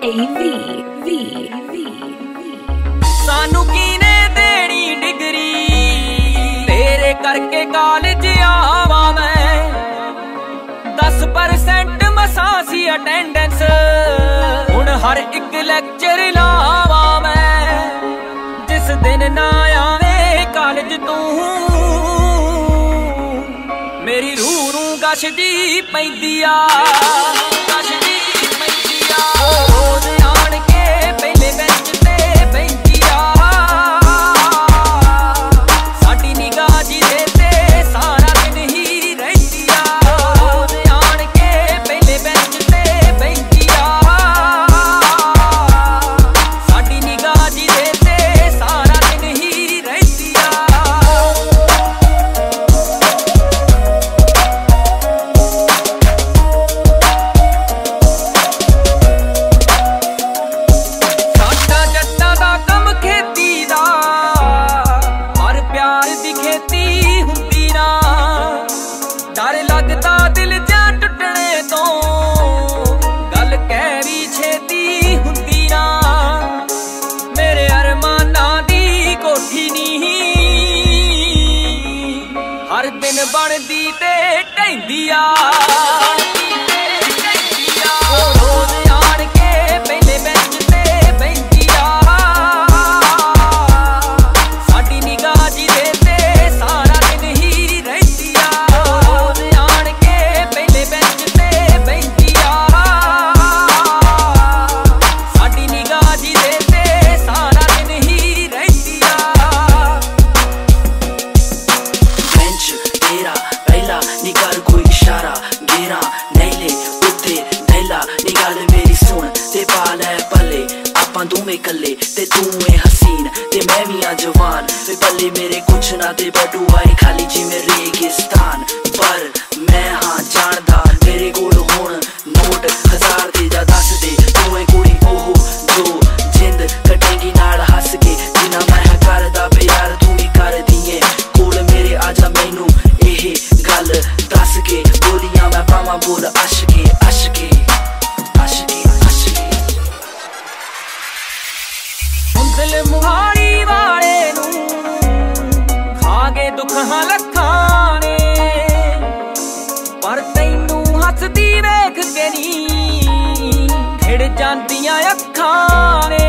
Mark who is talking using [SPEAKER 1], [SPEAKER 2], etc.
[SPEAKER 1] सानू कीने देनी डिग्री तेरे करके कॉलेज आवा मैं 10% मसासी अटेंडेंस हुण हर एक लेक्चर लावा मैं जिस दिन ना आवे कॉलेज तू मेरी रूह नूं गशदी पैंदी आ बनदी ते ढैंदी आ रोज आण के पहले बेंच ते बैठी आ साडी निगाह जी दे ते सारा दिन ही रहती आ रोज आण के पहले बेंच ते बैठी आ साडी निगाह जी दे ते सारा दिन ही रहती आ पहला निकाल कोई इशारा गेरा नैले उत्ते नैला निकाल मेरी सुन ते पाल है पले आपां दोवें कल्ले ते तू है हसीन ते मैं भी आ जवान ते पल्ले मेरे कुछ ना ते बडू आई खाली जिवें रेगिस्तान पर मैं हाँ जानदा मेरे कोल हुण नोट 1000 दे जा 10 दे तू है कुड़ी ओह जो जिंद कटेंगी नाल हस के जिना मैं करदा प्यार तू भी कर दिए कोल मेरे आजा मैनू गल दस के बोलियां मैं पावां बोल अशके अशके अशके अशके दिल मुहारी वाले नू खा गए दुख लखां ने पर तैनू हसदी वेख के नी खिड़ जांदियां अखां ने